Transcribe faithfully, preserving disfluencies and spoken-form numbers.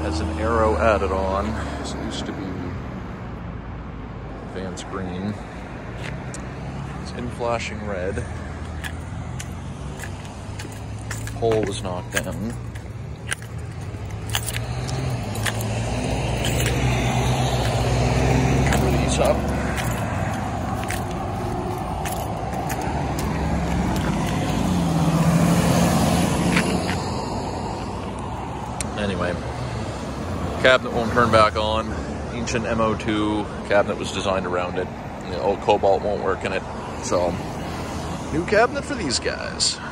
has an arrow added on. So it used to be advanced green. It's in flashing red. Pole was knocked down. Cover these up. Anyway, cabinet won't turn back on. Ancient M O two cabinet was designed around it. The old cobalt won't work in it. So, new cabinet for these guys.